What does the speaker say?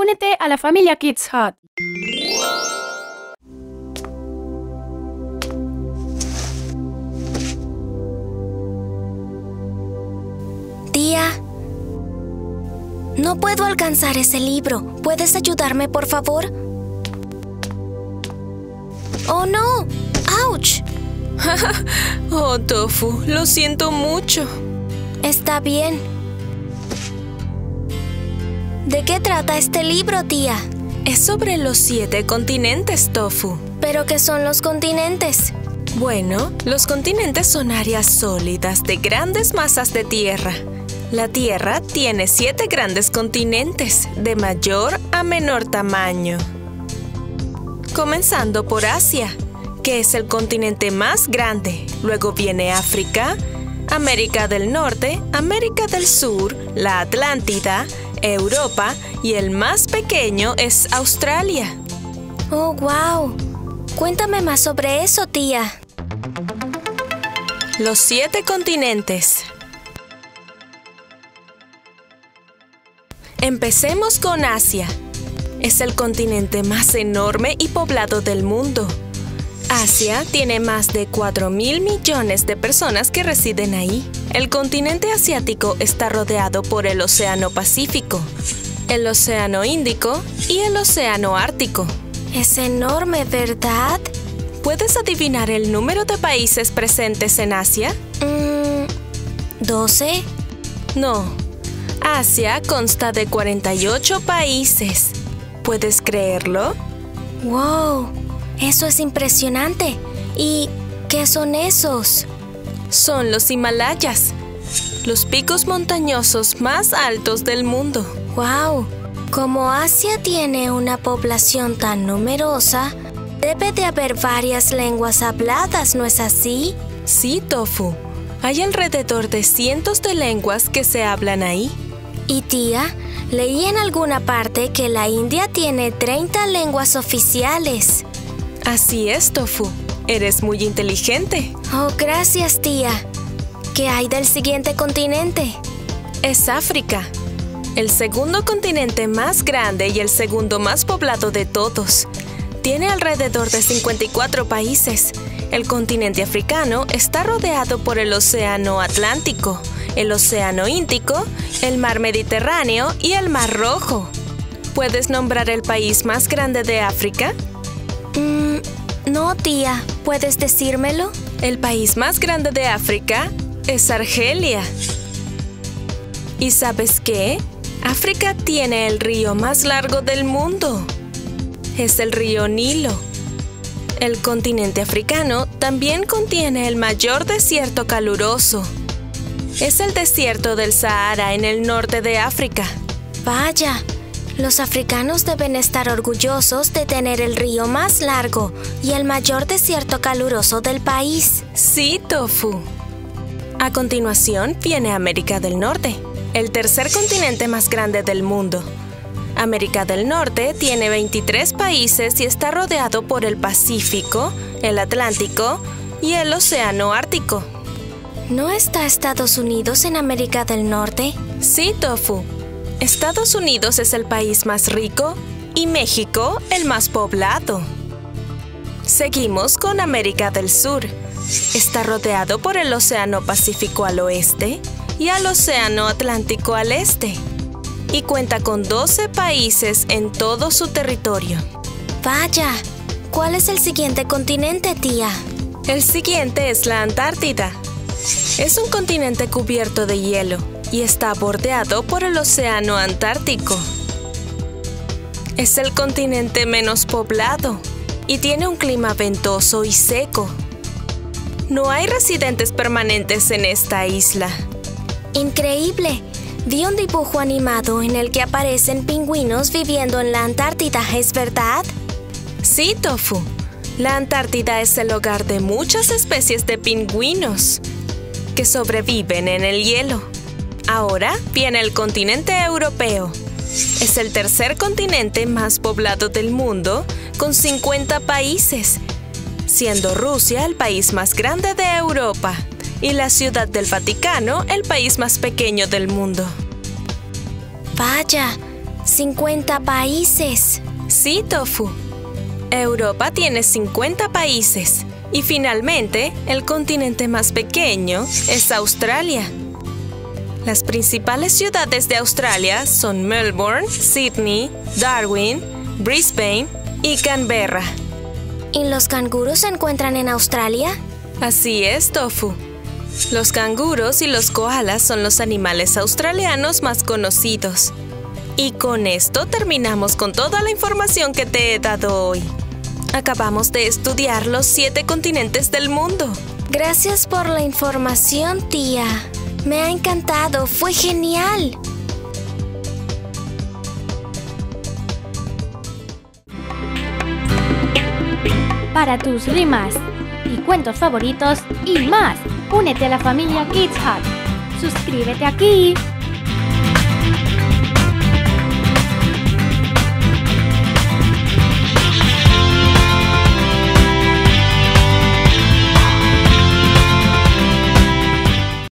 únete a la familia Kids Hut. Tía, no puedo alcanzar ese libro. ¿Puedes ayudarme, por favor? ¡Oh, no! ¡Auch! Oh, Tofu, lo siento mucho. Está bien. ¿De qué trata este libro, tía? Es sobre los 7 continentes, Tofu. ¿Pero qué son los continentes? Bueno, los continentes son áreas sólidas de grandes masas de tierra. La Tierra tiene 7 grandes continentes, de mayor a menor tamaño. Comenzando por Asia, que es el continente más grande. Luego viene África, América del Norte, América del Sur, la Atlántida, Europa y el más pequeño es Australia. ¡Oh, wow! Cuéntame más sobre eso, tía. Los 7 continentes. Empecemos con Asia. Es el continente más enorme y poblado del mundo. Asia tiene más de 4.000 millones de personas que residen ahí. El continente asiático está rodeado por el Océano Pacífico, el Océano Índico y el Océano Ártico. Es enorme, ¿verdad? ¿Puedes adivinar el número de países presentes en Asia? ¿12? No. Asia consta de 48 países. ¿Puedes creerlo? ¡Wow! Eso es impresionante. ¿Y qué son esos? Son los Himalayas, los picos montañosos más altos del mundo. ¡Wow! Como Asia tiene una población tan numerosa, debe de haber varias lenguas habladas, ¿no es así? Sí, Tofu. Hay alrededor de cientos de lenguas que se hablan ahí. Y tía, leí en alguna parte que la India tiene 30 lenguas oficiales. Así es, Tofu. Eres muy inteligente. Oh, gracias, tía. ¿Qué hay del siguiente continente? Es África, el segundo continente más grande y el segundo más poblado de todos. Tiene alrededor de 54 países. El continente africano está rodeado por el Océano Atlántico, el Océano Índico, el Mar Mediterráneo y el Mar Rojo. ¿Puedes nombrar el país más grande de África? No, tía. ¿Puedes decírmelo? El país más grande de África es Argelia. ¿Y sabes qué? África tiene el río más largo del mundo. Es el río Nilo. El continente africano también contiene el mayor desierto caluroso. Es el desierto del Sahara en el norte de África. Vaya, los africanos deben estar orgullosos de tener el río más largo y el mayor desierto caluroso del país. Sí, Tofu. A continuación viene América del Norte, el tercer continente más grande del mundo. América del Norte tiene 23 países y está rodeado por el Pacífico, el Atlántico y el Océano Ártico. ¿No está Estados Unidos en América del Norte? Sí, Tofu. Estados Unidos es el país más rico y México el más poblado. Seguimos con América del Sur. Está rodeado por el Océano Pacífico al oeste y al Océano Atlántico al este. Y cuenta con 12 países en todo su territorio. Vaya, ¿cuál es el siguiente continente, tía? El siguiente es la Antártida. Es un continente cubierto de hielo y está bordeado por el Océano Antártico. Es el continente menos poblado y tiene un clima ventoso y seco. No hay residentes permanentes en esta isla. ¡Increíble! Vi un dibujo animado en el que aparecen pingüinos viviendo en la Antártida, ¿es verdad? Sí, Tofu. La Antártida es el hogar de muchas especies de pingüinos que sobreviven en el hielo. Ahora viene el continente europeo. Es el tercer continente más poblado del mundo, con 50 países, siendo Rusia el país más grande de Europa y la Ciudad del Vaticano el país más pequeño del mundo. Vaya, 50 países. Sí, Tofu. Europa tiene 50 países. Y finalmente, el continente más pequeño es Australia. Las principales ciudades de Australia son Melbourne, Sydney, Darwin, Brisbane y Canberra. ¿Y los canguros se encuentran en Australia? Así es, Tofu. Los canguros y los koalas son los animales australianos más conocidos. Y con esto terminamos con toda la información que te he dado hoy. Acabamos de estudiar los 7 continentes del mundo. Gracias por la información, tía. Me ha encantado, fue genial. Para tus rimas y cuentos favoritos y más, únete a la familia Kids Hut. Suscríbete aquí.